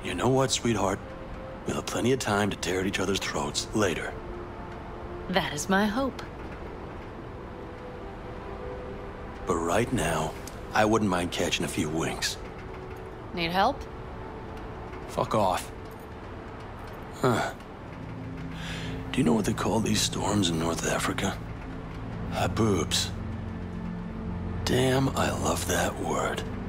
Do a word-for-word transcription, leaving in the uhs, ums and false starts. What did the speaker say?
You know what, sweetheart? We'll have plenty of time to tear at each other's throats later. That is my hope. But right now, I wouldn't mind catching a few winks. Need help? Fuck off. Huh. Do you know what they call these storms in North Africa? Haboobs. Damn, I love that word.